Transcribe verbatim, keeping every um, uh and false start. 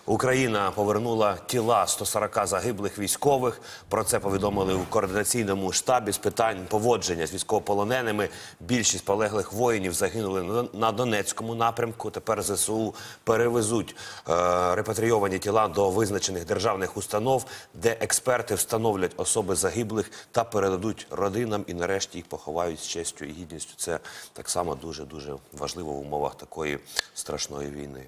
Україна повернула тіла сто сорока загиблих військових. Про це повідомили у координаційному штабі з питань поводження з військовополоненими. Більшість полеглих воїнів загинули на Донецькому напрямку. Тепер ЗСУ перевезуть е, репатрійовані тіла до визначених державних установ, де експерти встановлять особи загиблих та передадуть родинам і нарешті їх поховають з честю і гідністю. Це так само дуже-дуже важливо в умовах такої страшної війни.